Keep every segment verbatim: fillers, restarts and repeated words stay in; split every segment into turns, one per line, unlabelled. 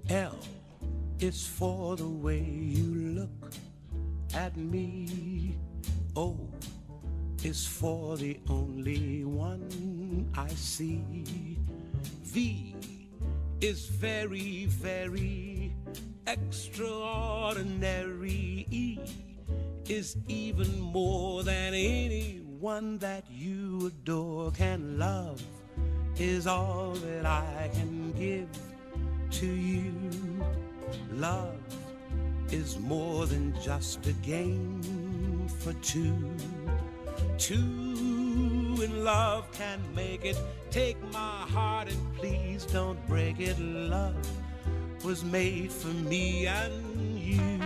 L is for the way you look at me. O is for the only one I see. V is very, very extraordinary. E is even more than anyone that you adore can love. Is all that I can give to you. Love is more than just a game for two. Two in love can make it. Take my heart and please don't break it. Love was made for me and you.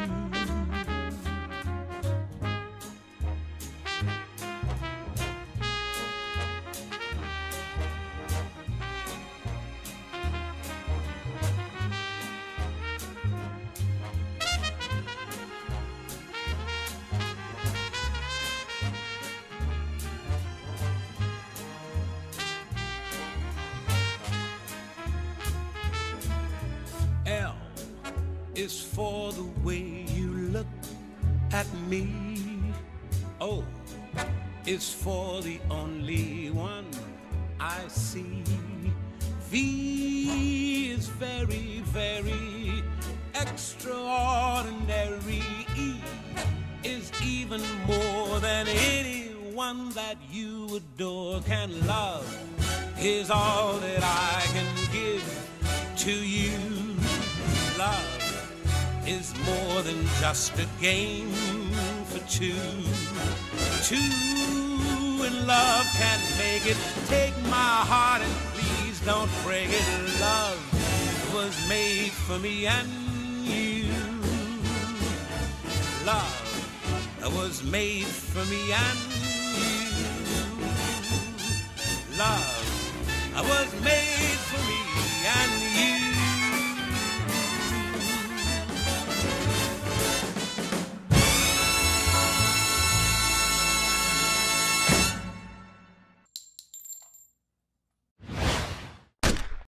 L is for the way you look at me. O is for the only one I see. V is very, very extraordinary. E is even more than anyone that you adore can love. Is all that I can give to you. Love is more than just a game for two. Two in love can make it. Take my heart and please don't break it. Love was made for me and you. Love was made for me and you. Love was made